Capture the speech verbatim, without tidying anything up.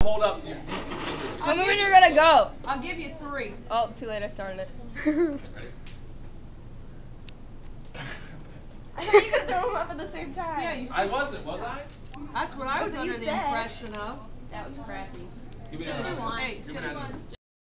Hold up these two fingers. Tell me when you're gonna go. I'll give you three. Oh, too late. I started it. Ready? I thought you could throw them up at the same time. Yeah, you. I wasn't, was I? That's what I was That's what under you the said. impression of. That was crappy. Give me It's another gonna one. hey, it's Give me gonna another one.